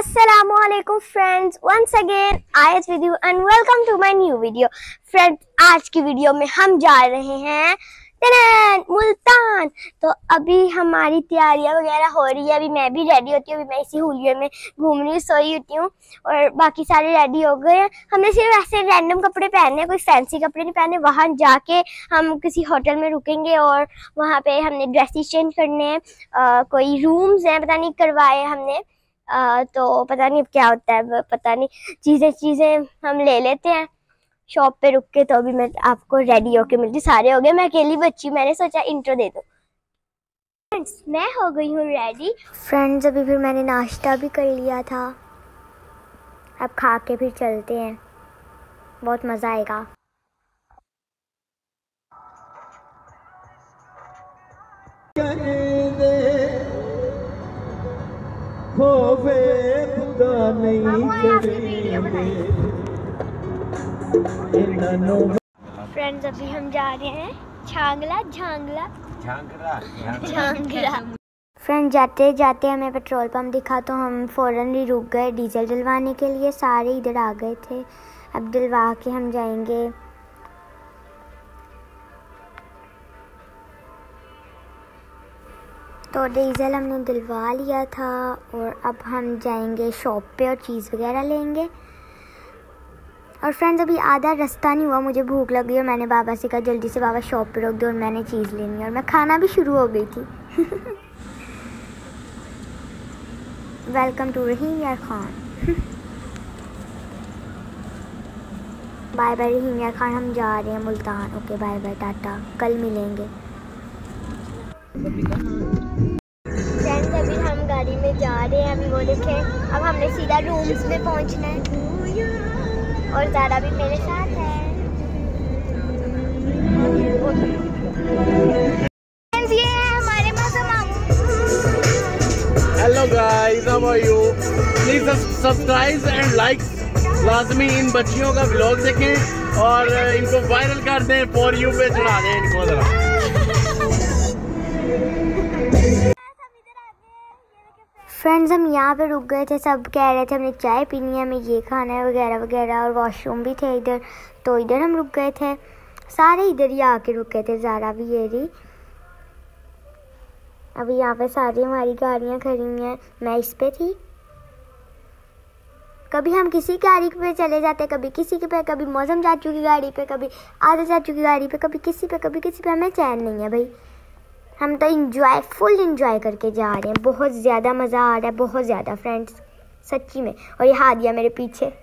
Assalamualaikum friends, once again Ayat with you and welcome to my new video. Friends, आज की video में हम जा रहे हैं मुल्तान। तो अभी हमारी तैयारियां वगैरह हो रही है। अभी मैं भी रेडी होती हूँ। अभी मैं इसी हुलिये में घूम रही हूँ, सोई होती हूँ और बाकी सारे रेडी हो गए हैं। हमने सिर्फ ऐसे रैंडम कपड़े पहने, कोई फैंसी कपड़े नहीं पहने। वहाँ जाके हम किसी होटल में रुकेंगे और वहाँ पे हमने ड्रेसेस चेंज करने हैं। कोई रूम्स हैं, पता नहीं करवाए हमने। तो पता नहीं क्या होता है, पता नहीं। चीज़ें हम ले लेते हैं शॉप पे रुक के। तो अभी मैं आपको रेडी होके मिलती। सारे हो गए, मैं अकेली बच्ची। मैंने सोचा इंट्रो दे दो। फ्रेंड्स, मैं हो गई हूँ रेडी। फ्रेंड्स, अभी फिर मैंने नाश्ता भी कर लिया था। अब खा के फिर चलते हैं, बहुत मज़ा आएगा। फ्रेंड्स, अभी हम जा रहे हैं झांगला। फ्रेंड, जाते जाते हमें पेट्रोल पंप दिखा तो हम फ़ौरन ही रुक गए डीजल डलवाने के लिए। सारे इधर आ गए थे। अब डलवा के हम जाएंगे। तो डीजल हमने दिलवा लिया था और अब हम जाएंगे शॉप पे और चीज़ वगैरह लेंगे। और फ्रेंड्स, अभी आधा रास्ता नहीं हुआ, मुझे भूख लग गई और मैंने बाबा से कहा जल्दी से बाबा शॉप पे रोक दो और मैंने चीज़ लेनी है। और मैं खाना भी शुरू हो गई थी। वेलकम टू रहीम यार खान। बाय बाय रहीम यार खान, हम जा रहे हैं Multan. Okay, bye bye, tata, कल मिलेंगे। फ्रेंड्स, अभी हम गाड़ी में जा रहे हैं। अभी वो देखें, अब हमने सीधा रूम्स में पहुंचना है और ज़ारा भी मेरे साथ है। फ्रेंड्स, ये है हमारे मौसम मामू। Hello guys, how are you? Please subscribe and like लाजमी। इन बच्चियों का व्लॉग देखें और इनको वायरल कर दें, फॉर यू पे चढ़ा दें इनको जरा। फ्रेंड्स, हम यहाँ पे रुक गए थे। सब कह रहे थे हमने चाय पीनी है, हमें ये खाना है वगैरह वगैरह, और वॉशरूम भी थे इधर। तो इधर हम रुक गए थे। सारे इधर ही आके रुके थे, ज़ारा भी ये रही। अभी यहाँ पे सारी हमारी गाड़ियाँ खड़ी हैं। मैं इस पे थी। कभी हम किसी गाड़ी पे चले जाते, कभी किसी के पे, कभी मौसम चाचू की गाड़ी पे, कभी आधा चाचू की गाड़ी पे, कभी किसी पे, कभी किसी पे। हमें चैन नहीं है भाई। हम तो फुल इंजॉय करके जा रहे हैं। बहुत ज़्यादा मज़ा आ रहा है, बहुत ज़्यादा फ्रेंड्स, सच्ची में। और ये हादिया मेरे पीछे।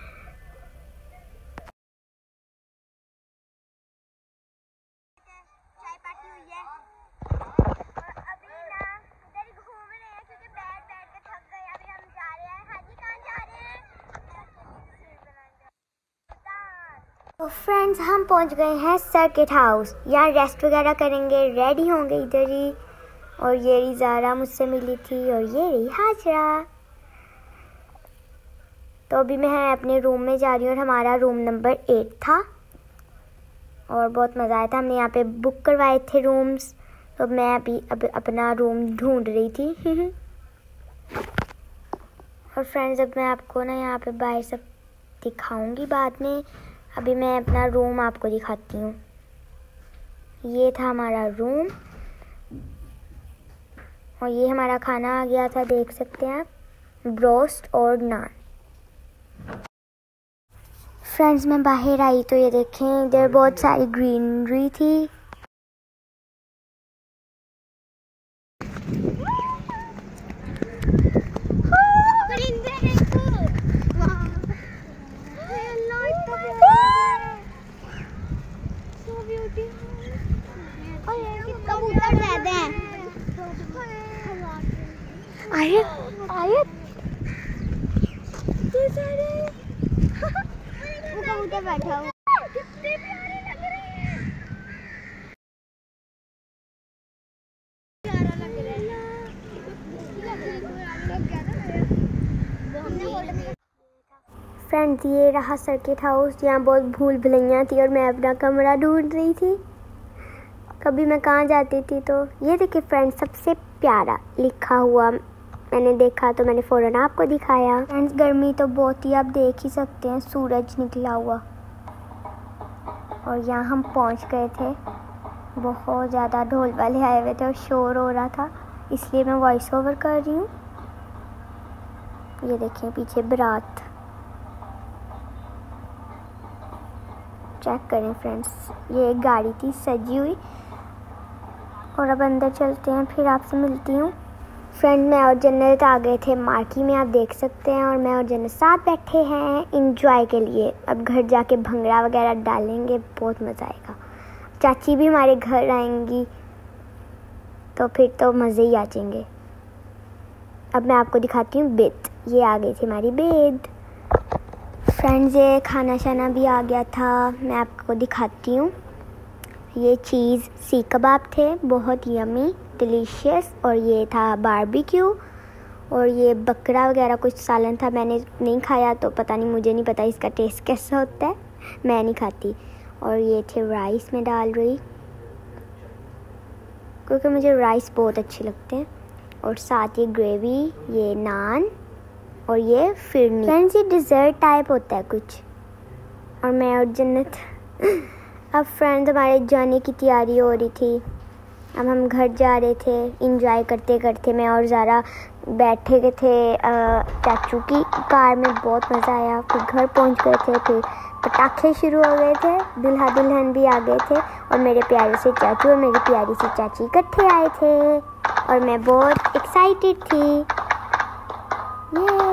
तो फ्रेंड्स, हम पहुंच गए हैं सर्किट हाउस। यहाँ रेस्ट वगैरह करेंगे, रेडी होंगे इधर ही। और ये रही ज़ारा, मुझसे मिली थी, और ये रही हाजरा। तो अभी मैं अपने रूम में जा रही हूँ और हमारा रूम नंबर 8 था और बहुत मज़ा आया था। हमने यहाँ पे बुक करवाए थे रूम्स। तो मैं अब अपना रूम ढूंढ रही थी। और फ्रेंड्स, अब मैं आपको ना यहाँ पे बाहर सब दिखाऊंगी बाद में। अभी मैं अपना रूम आपको दिखाती हूँ। ये था हमारा रूम और ये हमारा खाना आ गया था, देख सकते हैं आप, ब्रोस्ट और नान। फ्रेंड्स, मैं बाहर आई तो ये देखें, इधर बहुत सारी ग्रीनरी थी। आयत ये सारे वो कबूतर बैठा हुआ। कितने प्यारे लग रहे हैं। प्यारा लग रहा है। फ्रेंड्स, ये रहा सर्किट हाउस। यहाँ बहुत भूल भुलैया थी और मैं अपना कमरा ढूंढ रही थी। कभी मैं कहाँ जाती थी। तो ये देखिए फ्रेंड्स, सबसे प्यारा लिखा हुआ मैंने देखा तो मैंने फ़ौरन आपको दिखाया। फ्रेंड्स गर्मी तो बहुत ही, आप देख ही सकते हैं सूरज निकला हुआ। और यहाँ हम पहुँच गए थे। बहुत ज़्यादा ढोल वाले आए हुए थे और शोर हो रहा था, इसलिए मैं वॉइस ओवर कर रही हूँ। ये देखिए पीछे बारात, चेक करें फ्रेंड्स। ये एक गाड़ी थी सजी हुई। और अब अंदर चलते हैं, फिर आपसे मिलती हूँ। फ्रेंड मैं और जन्नत आ गए थे मार्की में, आप देख सकते हैं। और मैं और जन्नत साथ बैठे हैं इंजॉय के लिए। अब घर जाके भंगड़ा वगैरह डालेंगे, बहुत मज़ा आएगा। चाची भी हमारे घर आएंगी तो फिर तो मज़े ही आ जाएंगे। अब मैं आपको दिखाती हूँ बेद। ये आ गई थी हमारी बेद। फ्रेंड्स ये खाना शाना भी आ गया था, मैं आपको दिखाती हूँ। ये चीज़ सीख कबाब थे, बहुत यमी डिलीशियस। और ये था बारबेक्यू। और ये बकरा वगैरह कुछ सालन था, मैंने नहीं खाया तो पता नहीं, मुझे नहीं पता इसका टेस्ट कैसा होता है, मैं नहीं खाती। और ये थे राइस में डाल रही, क्योंकि मुझे राइस बहुत अच्छे लगते हैं। और साथ ये ग्रेवी, ये नान और ये फिरनी। फ्रेंड्स ये डिज़र्ट टाइप होता है कुछ। और मैं और जन्नत अब फ्रेंड्स हमारे जाने की तैयारी हो रही थी। अब हम घर जा रहे थे इंजॉय करते करते। मैं और ज़ारा बैठे गए थे चाचू की कार में, बहुत मज़ा आया। फिर घर पहुंच गए थे, फिर पटाखे शुरू हो गए थे, दुल्हा दुल्हन भी आ गए थे। और मेरे प्यारे से चाचू और मेरी प्यारी सी चाची इकट्ठे आए थे और मैं बहुत एक्साइटेड थी। ये